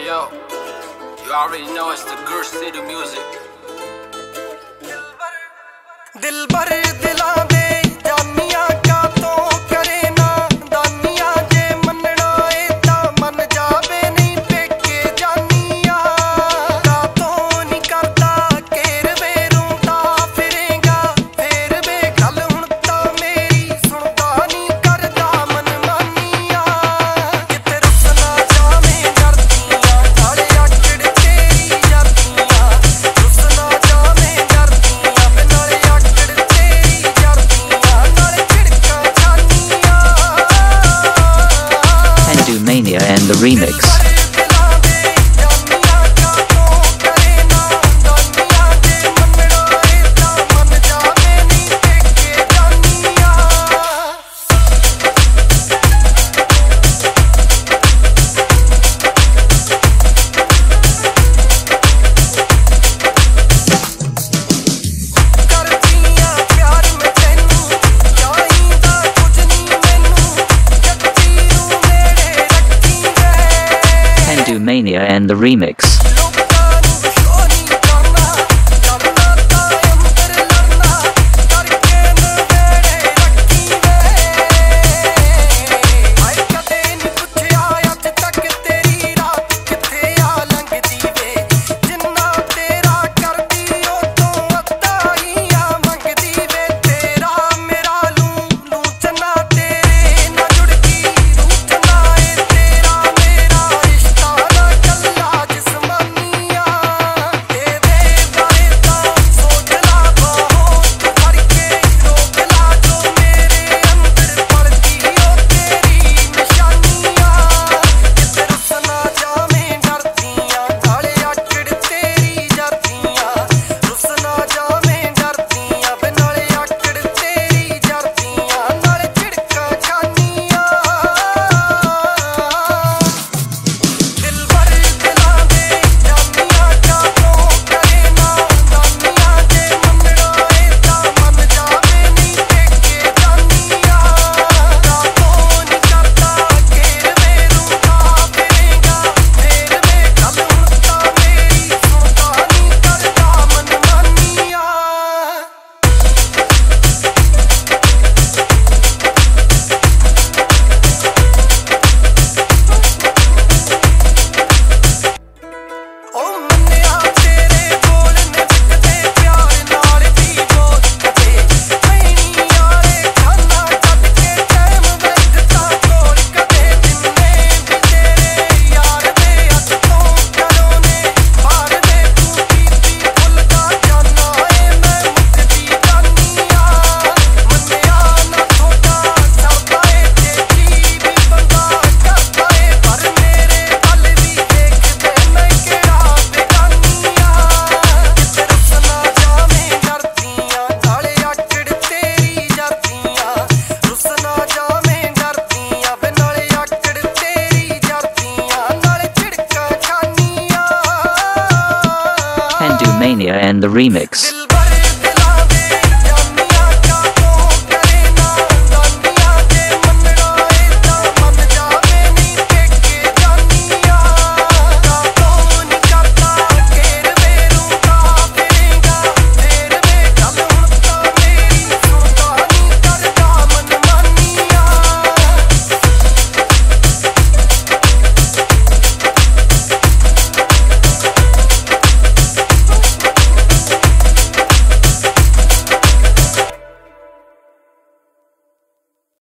Yo, you already know it's the Gur City music. दिल भर दिला दे जानिया का तो करे ना दानिया जे मनना ए ता मन जावे नहीं पेके जानिया का तो नहीं करता केर वे रूंदा फिरेगा फेर वे गल हुण ता मेरी सुनदा नहीं करदा मन मानिया किते रुसना जावे डरदियां नाले आकड़ तेरी जातियां रुसना जावे डरदियां वे नाले Mania and the remix. Mania and the remix. Mania and the remix.